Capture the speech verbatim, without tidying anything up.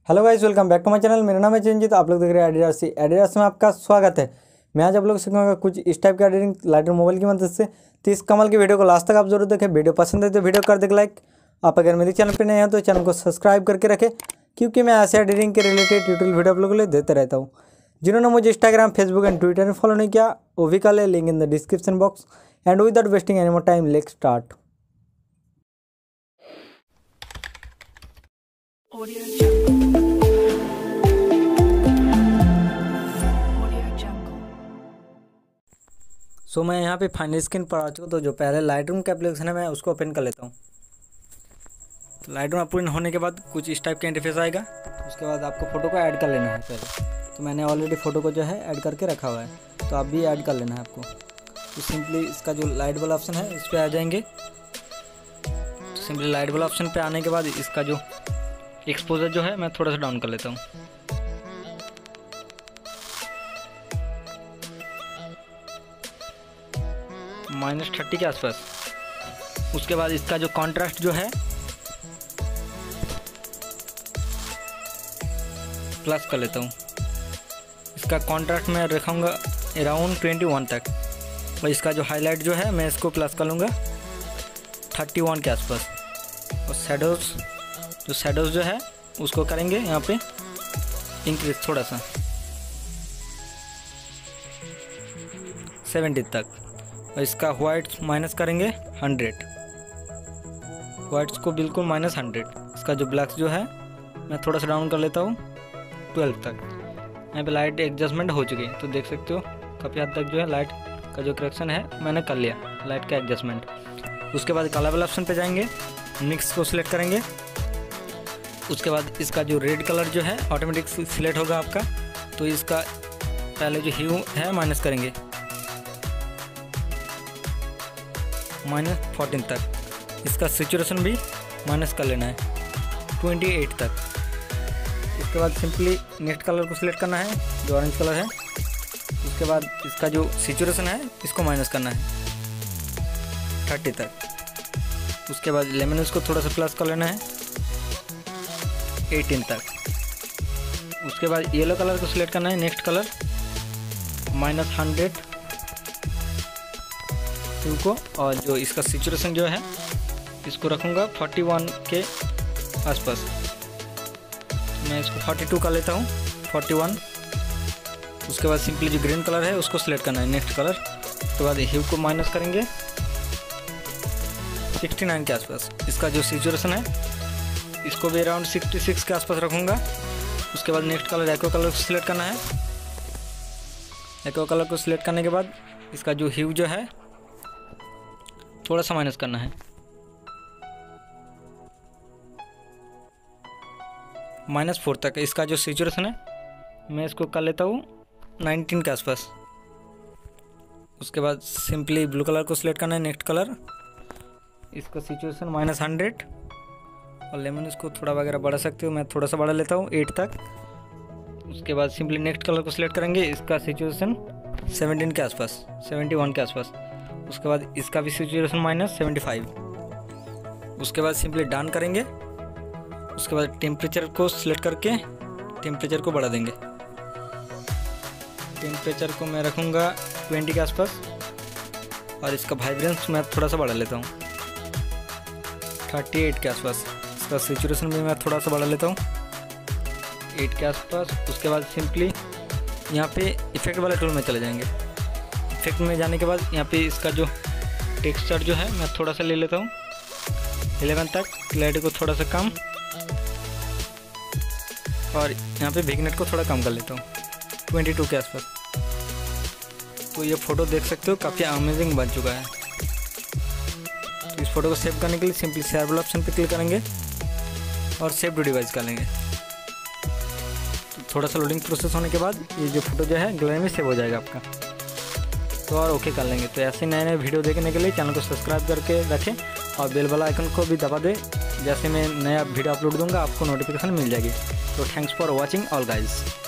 Hello guys, welcome back to my channel. मेरा नाम है चिरंजीत, आप लोग देख रहे हैं एडिडास सी। एडिडास में आपका स्वागत है। मैं आज आप लोग सीखूंगा कुछ इस टाइप का एडिटिंग लाइटर मोबाइल की मदद से। तो इस कमाल की वीडियो को लास्ट तक आप जरूर देखें। वीडियो पसंद है तो वीडियो कर दे लाइक। आप अगर मेरे चैनल पर नए हैं तो चैनल को सब्सक्राइब करके रखें, क्योंकि मैं ऐसे एडिटिंग के रिलेटेड ट्यूटोरियल वीडियो आप लोगों के लिए देते रहता हूँ। जिन्होंने मुझे इंस्टाग्राम, फेसबुक एंड ट्विटर में फॉलो नहीं किया वो भी कर ले, link in the description box. And without wasting any more time, let's start. So so, मैं यहाँ पे फाइनल स्क्रीन पर आ चुका। तो जो पहले लाइटरूम का एप्लीकेशन है मैं उसको ओपन कर लेता हूँ। तो लाइटरूम ओपन होने के बाद कुछ इस टाइप का इंटरफेस आएगा। उसके बाद आपको फ़ोटो को ऐड कर लेना है पहले। तो मैंने ऑलरेडी फ़ोटो को जो है ऐड करके रखा हुआ है, तो आप भी ऐड कर लेना है आपको। तो सिंपली इसका जो लाइट वाला ऑप्शन है इस पर आ जाएंगे। तो सिंपली लाइट वाला ऑप्शन पे आने के बाद इसका जो एक्सपोजर जो है मैं थोड़ा सा डाउन कर लेता हूँ। माइनस थर्टी के आसपास। उसके बाद इसका जो कॉन्ट्रास्ट जो है प्लस कर लेता हूँ। इसका कॉन्ट्रास्ट मैं रखूँगा अराउंड ट्वेंटी वन तक। और इसका जो हाईलाइट जो है मैं इसको प्लस कर लूँगा थर्टी वन के आसपास। और शैडोज जो शैडोज जो है उसको करेंगे यहाँ पे इंक्रीज थोड़ा सा सेवेंटी तक। और इसका वाइट्स माइनस करेंगे हंड्रेड, वाइट्स को बिल्कुल माइनस हंड्रेड। इसका जो ब्लैक्स जो है मैं थोड़ा सा डाउन कर लेता हूँ ट्वेल्व तक। यहाँ पे लाइट एडजस्टमेंट हो चुकी है, तो देख सकते हो काफ़ी हद तक जो है लाइट का जो करेक्शन है मैंने कर लिया, लाइट का एडजस्टमेंट। उसके बाद कलर वाले ऑप्शन पे जाएंगे, मिक्स को सिलेक्ट करेंगे। उसके बाद इसका जो रेड कलर जो है ऑटोमेटिक सिलेक्ट होगा आपका। तो इसका पहले जो ह्यू है माइनस करेंगे माइनस फोर्टीन तक। इसका सिचुएशन भी माइनस कर लेना है ट्वेंटी एट तक। इसके बाद सिंपली नेक्स्ट कलर को सिलेक्ट करना है जो ऑरेंज कलर है। उसके बाद इसका जो सिचुएशन है इसको माइनस करना है थर्टी तक। उसके बाद लेमन इसको थोड़ा सा प्लस कर लेना है एटीन तक। उसके बाद येलो कलर को सिलेक्ट करना है नेक्स्ट कलर माइनस हंड्रेड को। और जो इसका सिचुएशन जो है इसको रखूँगा फोर्टी वन के आसपास। मैं इसको फोर्टी टू कर लेता हूँ, फोर्टी वन। उसके बाद सिंपली जो ग्रीन कलर है उसको सिलेक्ट करना है नेक्स्ट कलर। उसके बाद ह्यू को माइनस करेंगे सिक्सटी नाइन के आसपास। इसका जो सिचुएशन है इसको भी अराउंड सिक्सटी सिक्स के आसपास रखूँगा। उसके बाद नेक्स्ट कलर एको कलर को सिलेक्ट करना है। एको कलर को सिलेक्ट करने के बाद इसका जो ह्यू जो है थोड़ा सा माइनस करना है माइनस फोर तक। इसका जो सिचुएशन है मैं इसको कर लेता हूँ नाइनटीन के आसपास। उसके बाद सिंपली ब्लू कलर को सिलेक्ट करना है नेक्स्ट कलर। इसका सिचुएशन माइनस हंड्रेड। और लेमन इसको थोड़ा वगैरह बढ़ा सकते हो, मैं थोड़ा सा बढ़ा लेता हूँ एट तक। उसके बाद सिंपली नेक्स्ट कलर को सिलेक्ट करेंगे। इसका सिचुएशन सेवनटीन के आसपास, सेवेंटी वन के आसपास। उसके बाद इसका भी सिचुएशन माइनस सेवेंटी फाइव। उसके बाद सिंपली डन करेंगे। उसके बाद टेम्परेचर को सिलेक्ट करके टेम्परेचर को बढ़ा देंगे। टेम्परेचर को मैं रखूँगा ट्वेंटी के आसपास। और इसका वाइब्रेंस मैं थोड़ा सा बढ़ा लेता हूँ थर्टी एट के आसपास। इसका सिचुएशन भी मैं थोड़ा सा बढ़ा लेता हूँ एट के आसपास। उसके बाद सिंपली यहाँ पे इफेक्ट वाले टूल में चले जाएंगे। इफेक्ट में जाने के बाद यहाँ पे इसका जो टेक्सचर जो है मैं थोड़ा सा ले लेता हूँ इलेवन तक। क्लैरिटी को थोड़ा सा कम और यहाँ पे विग्नेट को थोड़ा कम कर लेता हूँ ट्वेंटी टू के आसपास। तो ये फ़ोटो देख सकते हो काफ़ी अमेजिंग बन चुका है। तो इस फोटो को सेव करने के लिए सिंपली शेयर वाला ऑप्शन पे क्लिक करेंगे और सेव टू डिवाइस कर लेंगे। तो थोड़ा सा लोडिंग प्रोसेस होने के बाद ये जो फोटो जो है गैलरी में सेव हो जाएगा आपका। तो और ओके कर लेंगे। तो ऐसे नए नए वीडियो देखने के लिए चैनल को सब्सक्राइब करके रखें और बेल वाला आइकन को भी दबा दें। जैसे मैं नया वीडियो अपलोड दूंगा आपको नोटिफिकेशन मिल जाएगी। तो thanks for watching all guys.